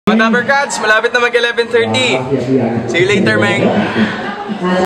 Mga Dapper Cats, malapit na mag 11:30. See you later, Meng.